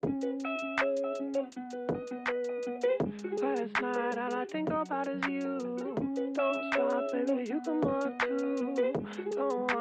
Last night, all I think about is you. Don't stop, baby, you come up too. Don't